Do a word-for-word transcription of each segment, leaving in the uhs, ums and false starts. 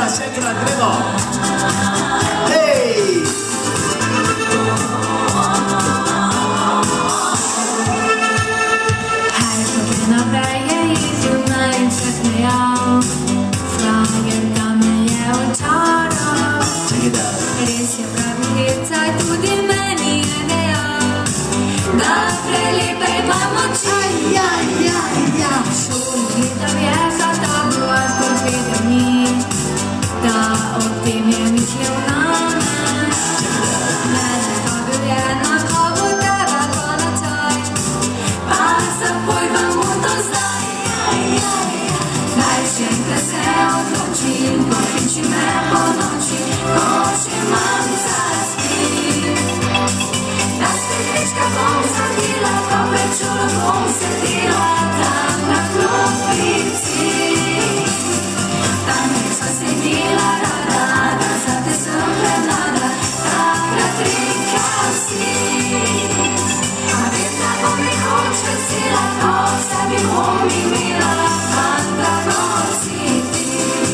Shakira, Shakira, gremo! Hej! Her klokken ble jeg gitt jo meg sett meg av. Flagget meg og tar av. Reiser fra Vita tudi meni je dejal, da prelepe imam oči. Šul gledal je za tabo, a skozi dve dni, da o tem je mislil name. Mene pa bil je na kovu tebe ponocaj, pa se pojvam v to zdaj. Naj še enkrat se odločim, pokliči me po noči, ko še imam zaspi. Na steklečka bom zadila, ko prečula bom sedila, tam na klopici. Tam nek sva se imela rada, da zate sem prenada, takrat rekla si. A vem, da bom nekoč vesela, ko v sebi bom imela fanta, kot si ti.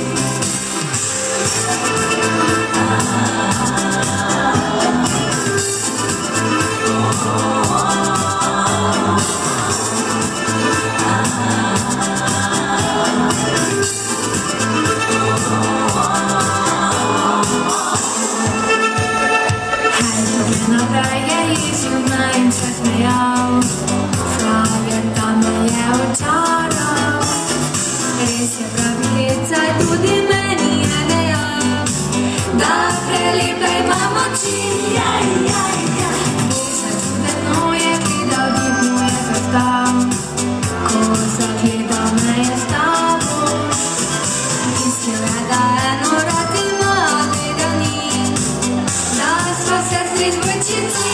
Naprej je jezdil naj in se smejal, flageta me je očaral. Res je pravica, tudi meni je dejal, da prelepe imam oči. Boža čudeno je gledal, dih mu je prestal, ko zagledal me je s tabo. Mislil je, da eno rad ima, a tega ni, da sva se zličiti.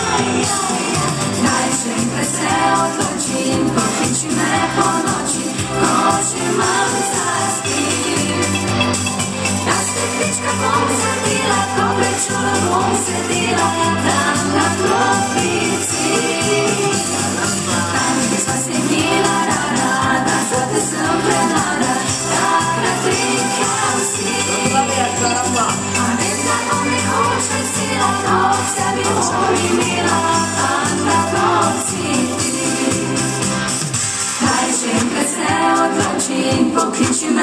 Naj še enkrat se odločim, pokliči me po noči, ko še imam zaspi. Na steklečka bom zadela, ko prečula bom sedela, tam na klopici. Tam nek sva se imela rada, da zate sem prenada, takrat rekla si. A vem, da bom nekoč vesela, ko v sebi bom imela fanta, kot si ti. Naj še enkrat se odločim, pokliči